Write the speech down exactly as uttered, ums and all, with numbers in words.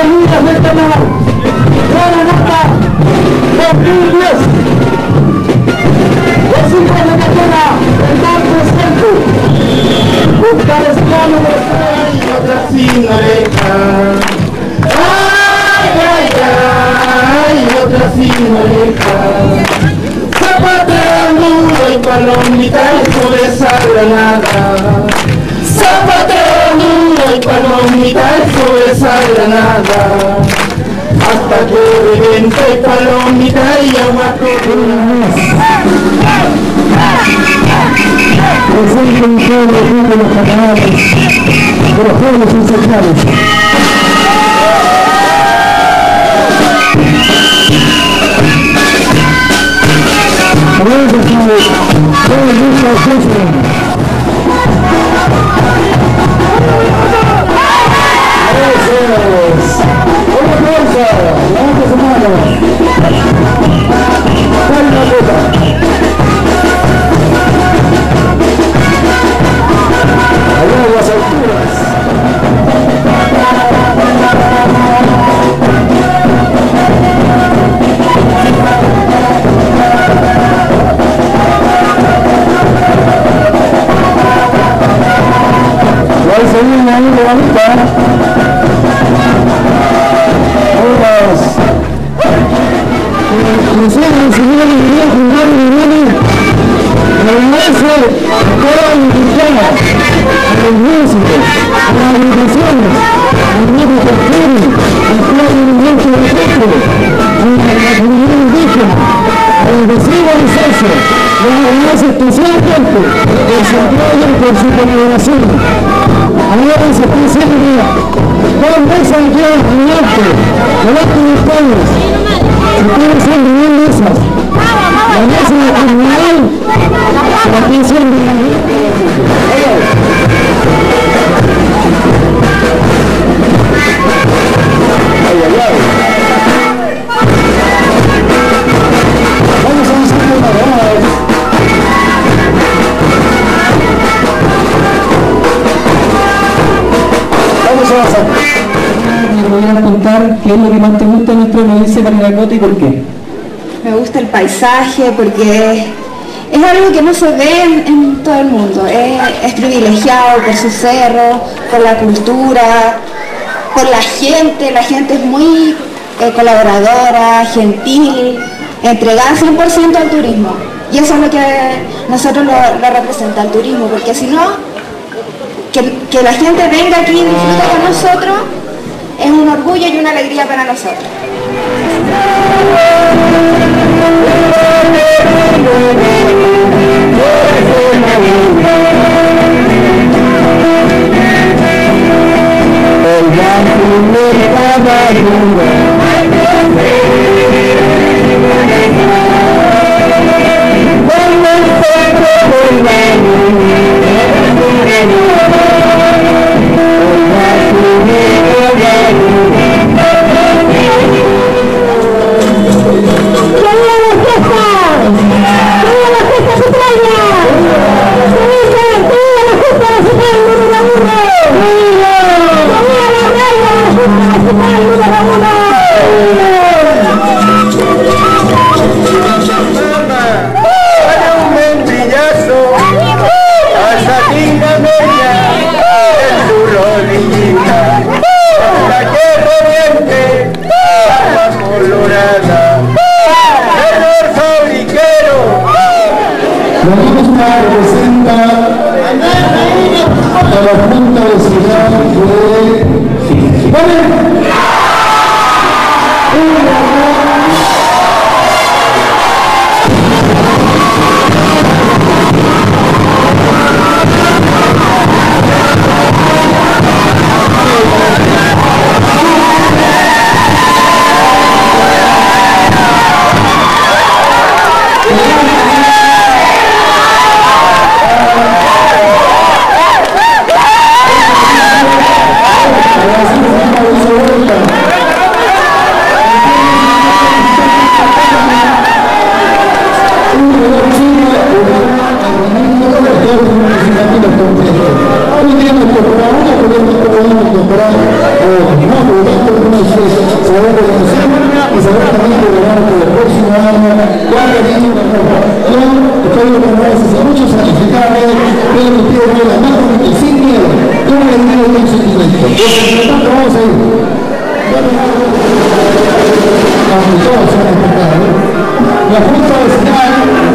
Ligas del canal. Buena nota dos mil diez. Los hijos de Catena, el más presente. Buscar esclavo de y otra sin oreja. Ay, ay, ay, otra sin oreja. Zapateando y palomita y por esa granada. Zapateando y palomita y por esa granada. Hasta que revente palomita y agua corona. Presente un pueblo de los canales, de los pueblos incendiarios. Gracias a todo el mundo ofrece. Gracias. Una fuerza, levanta su mano. Dale una cosa. Allá en las alturas. Ahí se viene ahí de bonita. Vamos. Nosotros señores y bien jugar y viene el maestro todo el cristiano, los músicos, las agrupaciones, los grupos de Furi, el pueblo inmenso de Petro, la comunidad indígena, el vecino de César, los demás especialmente por su apoyo y por su colaboración. Ahora se está haciendo dos mesas aquí adelante, delante de ustedes. Se pueden hacer bien mesas. La mesa de comunidad se la está haciendo. Ay, ay, ay. Vamos a hacer una vez. Me voy a contar qué es lo que más te gusta de nuestra provincia de Parinacota y por qué. Me gusta el paisaje porque es algo que no se ve en, en todo el mundo. Es, es privilegiado por su cerro, por la cultura, por la gente. La gente es muy eh, colaboradora, gentil, entregada cien por ciento al turismo. Y eso es lo que nosotros lo, lo representa, el turismo, porque si no, Que, que la gente venga aquí y disfrute con nosotros es un orgullo y una alegría para nosotros. Gracias. ustedes se van a reconocer y se van también a lograr por el próximo año cuál cariño, yo estoy orgulloso de muchos sacrificados, pero que ustedes vean la mano y sin miedo, todo el dinero de un sentimiento. Por lo tanto, vamos a ir. Vamos, todos se van a encontrar, ¿eh? La junta vecinal